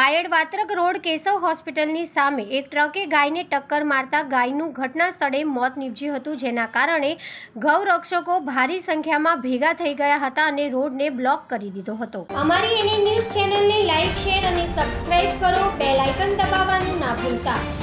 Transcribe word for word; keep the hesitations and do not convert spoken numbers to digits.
Bayad Vatrak road Keshav હોસ્પિટલની સામે એક ટ્રકે ગાયને ટક્કર મારતા ગાયનું ઘટના સ્થળે મોત નીપજ્યું હતું, જેના કારણે ગૌરક્ષકો ભારી સંખ્યામાં ભેગા થઈ ગયા હતા અને રોડને બ્લોક કરી દીધો હતો। અમારી એનએ ન્યૂઝ ચેનલને લાઇક, શેર અને સબસ્ક્રાઇબ કરો, બેલ આઇકન દબાવવાનું ના ભૂલતા।